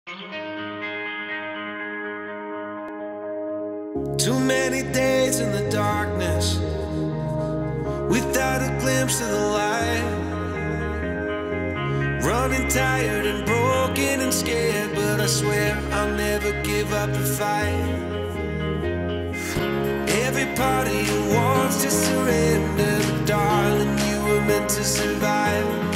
Too many days in the darkness without a glimpse of the light. Running tired and broken and scared, but I swear I'll never give up the fight. Every part of you wants to surrender, but darling, you were meant to survive.